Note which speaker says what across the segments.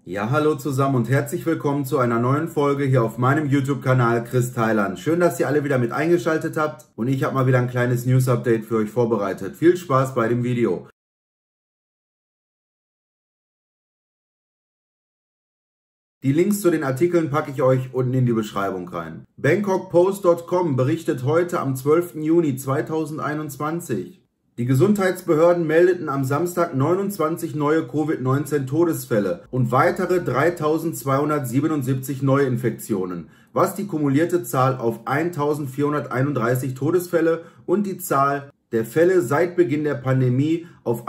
Speaker 1: Ja, hallo zusammen und herzlich willkommen zu einer neuen Folge hier auf meinem YouTube-Kanal Chris Thailand. Schön, dass ihr alle wieder mit eingeschaltet habt und ich habe mal wieder ein kleines News-Update für euch vorbereitet. Viel Spaß bei dem Video. Die Links zu den Artikeln packe ich euch unten in die Beschreibung rein. BangkokPost.com berichtet heute am 12. Juni 2021. Die Gesundheitsbehörden meldeten am Samstag 29 neue Covid-19-Todesfälle und weitere 3.277 Neuinfektionen, was die kumulierte Zahl auf 1.431 Todesfälle und die Zahl der Fälle seit Beginn der Pandemie auf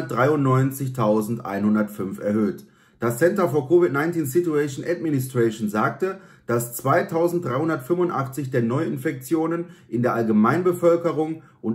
Speaker 1: 193.105 erhöht. Das Center for COVID-19 Situation Administration sagte, dass 2.385 der Neuinfektionen in der Allgemeinbevölkerung und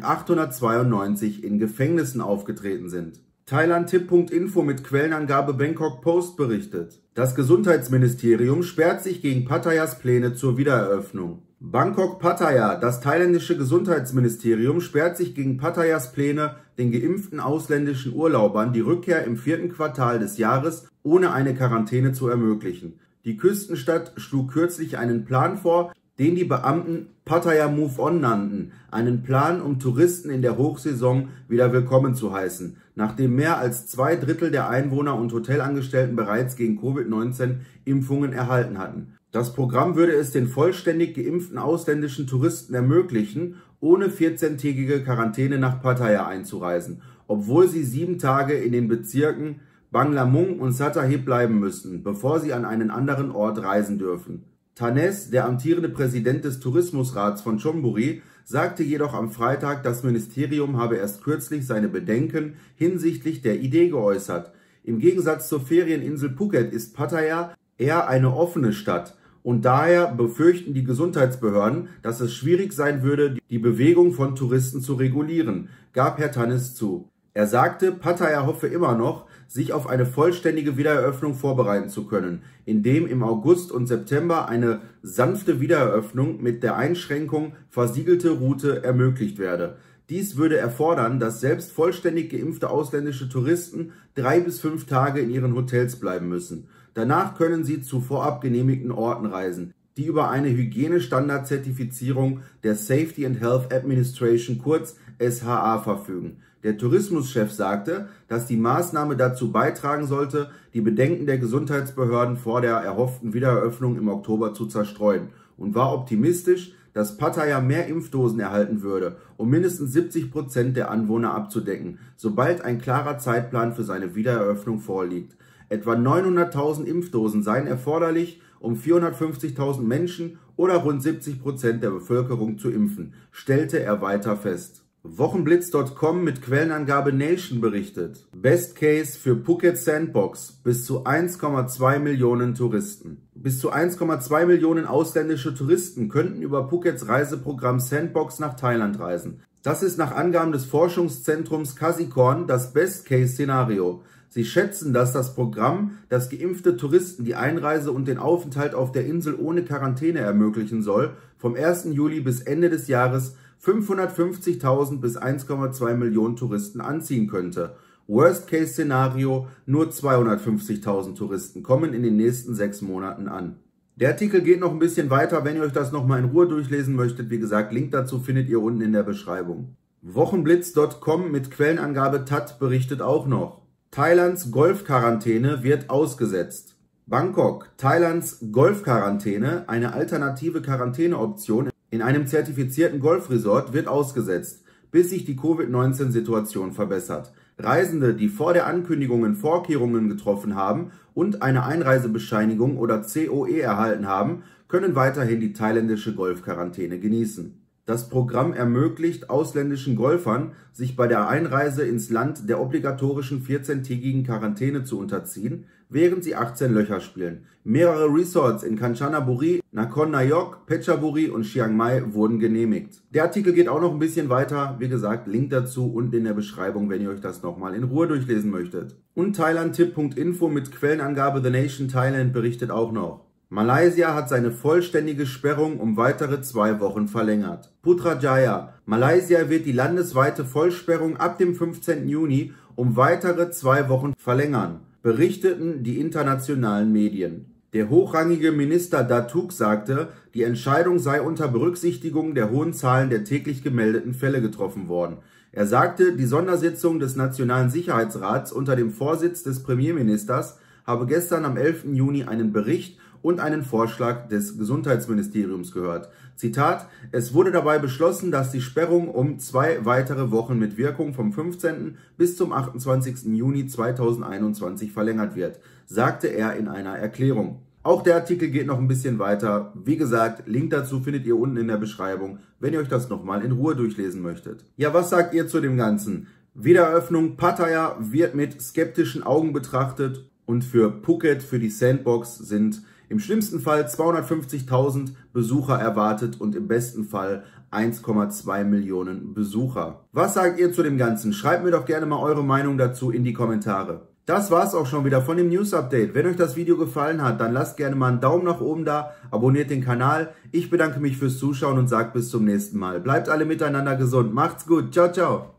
Speaker 1: 892 in Gefängnissen aufgetreten sind. Thailandtip.info mit Quellenangabe Bangkok Post berichtet. Das Gesundheitsministerium sperrt sich gegen Pattayas Pläne zur Wiedereröffnung. Bangkok Pattaya, das thailändische Gesundheitsministerium, sperrt sich gegen Pattayas Pläne, den geimpften ausländischen Urlaubern die Rückkehr im 4. Quartal des Jahres ohne eine Quarantäne zu ermöglichen. Die Küstenstadt schlug kürzlich einen Plan vor, den die Beamten Pattaya Move On nannten, einen Plan, um Touristen in der Hochsaison wieder willkommen zu heißen, nachdem mehr als 2/3 der Einwohner und Hotelangestellten bereits gegen Covid-19 Impfungen erhalten hatten. Das Programm würde es den vollständig geimpften ausländischen Touristen ermöglichen, ohne 14-tägige Quarantäne nach Pattaya einzureisen, obwohl sie 7 Tage in den Bezirken Banglamung und Sattahip bleiben müssten, bevor sie an einen anderen Ort reisen dürfen. Thanes, der amtierende Präsident des Tourismusrats von Chonburi, sagte jedoch am Freitag, das Ministerium habe erst kürzlich seine Bedenken hinsichtlich der Idee geäußert. Im Gegensatz zur Ferieninsel Phuket ist Pattaya eher eine offene Stadt und daher befürchten die Gesundheitsbehörden, dass es schwierig sein würde, die Bewegung von Touristen zu regulieren, gab Herr Thanes zu. Er sagte, Pattaya hoffe immer noch, sich auf eine vollständige Wiedereröffnung vorbereiten zu können, indem im August und September eine sanfte Wiedereröffnung mit der Einschränkung versiegelte Route ermöglicht werde. Dies würde erfordern, dass selbst vollständig geimpfte ausländische Touristen 3 bis 5 Tage in ihren Hotels bleiben müssen. Danach können sie zu vorab genehmigten Orten reisen, die über eine Hygienestandard-Zertifizierung der Safety and Health Administration, kurz SHA, verfügen. Der Tourismuschef sagte, dass die Maßnahme dazu beitragen sollte, die Bedenken der Gesundheitsbehörden vor der erhofften Wiedereröffnung im Oktober zu zerstreuen und war optimistisch, dass Pattaya mehr Impfdosen erhalten würde, um mindestens 70% der Anwohner abzudecken, sobald ein klarer Zeitplan für seine Wiedereröffnung vorliegt. Etwa 900.000 Impfdosen seien erforderlich, um 450.000 Menschen oder rund 70% der Bevölkerung zu impfen, stellte er weiter fest. Wochenblitz.com mit Quellenangabe Nation berichtet. Best Case für Phuket Sandbox, bis zu 1,2 Millionen Touristen. Bis zu 1,2 Millionen ausländische Touristen könnten über Phukets Reiseprogramm Sandbox nach Thailand reisen. Das ist nach Angaben des Forschungszentrums Kasikorn das Best-Case-Szenario. Sie schätzen, dass das Programm, das geimpfte Touristen die Einreise und den Aufenthalt auf der Insel ohne Quarantäne ermöglichen soll, vom 1. Juli bis Ende des Jahres 550.000 bis 1,2 Millionen Touristen anziehen könnte. Worst-Case-Szenario, nur 250.000 Touristen kommen in den nächsten 6 Monaten an. Der Artikel geht noch ein bisschen weiter, wenn ihr euch das nochmal in Ruhe durchlesen möchtet. Wie gesagt, Link dazu findet ihr unten in der Beschreibung. Wochenblitz.com mit Quellenangabe TAT berichtet auch noch. Thailands Golfquarantäne wird ausgesetzt. Bangkok, Thailands Golfquarantäne, eine alternative Quarantäneoption in einem zertifizierten Golfresort, wird ausgesetzt, bis sich die Covid-19-Situation verbessert. Reisende, die vor der Ankündigung Vorkehrungen getroffen haben und eine Einreisebescheinigung oder COE erhalten haben, können weiterhin die thailändische Golfquarantäne genießen. Das Programm ermöglicht ausländischen Golfern, sich bei der Einreise ins Land der obligatorischen 14-tägigen Quarantäne zu unterziehen, während sie 18 Löcher spielen. Mehrere Resorts in Kanchanaburi, Nakhon Nayok, Phetchaburi und Chiang Mai wurden genehmigt. Der Artikel geht auch noch ein bisschen weiter. Wie gesagt, Link dazu unten in der Beschreibung, wenn ihr euch das nochmal in Ruhe durchlesen möchtet. Und Thailandtip.info mit Quellenangabe The Nation Thailand berichtet auch noch. Malaysia hat seine vollständige Sperrung um weitere 2 Wochen verlängert. Putrajaya. Malaysia wird die landesweite Vollsperrung ab dem 15. Juni um weitere 2 Wochen verlängern. berichteten die internationalen Medien. Der hochrangige Minister Datuk sagte, die Entscheidung sei unter Berücksichtigung der hohen Zahlen der täglich gemeldeten Fälle getroffen worden. Er sagte, die Sondersitzung des Nationalen Sicherheitsrats unter dem Vorsitz des Premierministers habe gestern am 11. Juni einen Bericht und einen Vorschlag des Gesundheitsministeriums gehört. Zitat: Es wurde dabei beschlossen, dass die Sperrung um 2 weitere Wochen mit Wirkung vom 15. bis zum 28. Juni 2021 verlängert wird, sagte er in einer Erklärung. Auch der Artikel geht noch ein bisschen weiter. Wie gesagt, Link dazu findet ihr unten in der Beschreibung, wenn ihr euch das nochmal in Ruhe durchlesen möchtet. Ja, was sagt ihr zu dem Ganzen? Wiedereröffnung Pattaya wird mit skeptischen Augen betrachtet und für Phuket, für die Sandbox, sind im schlimmsten Fall 250.000 Besucher erwartet und im besten Fall 1,2 Millionen Besucher. Was sagt ihr zu dem Ganzen? Schreibt mir doch gerne mal eure Meinung dazu in die Kommentare. Das war's auch schon wieder von dem News Update. Wenn euch das Video gefallen hat, dann lasst gerne mal einen Daumen nach oben da, abonniert den Kanal. Ich bedanke mich fürs Zuschauen und sage bis zum nächsten Mal. Bleibt alle miteinander gesund. Macht's gut. Ciao, ciao.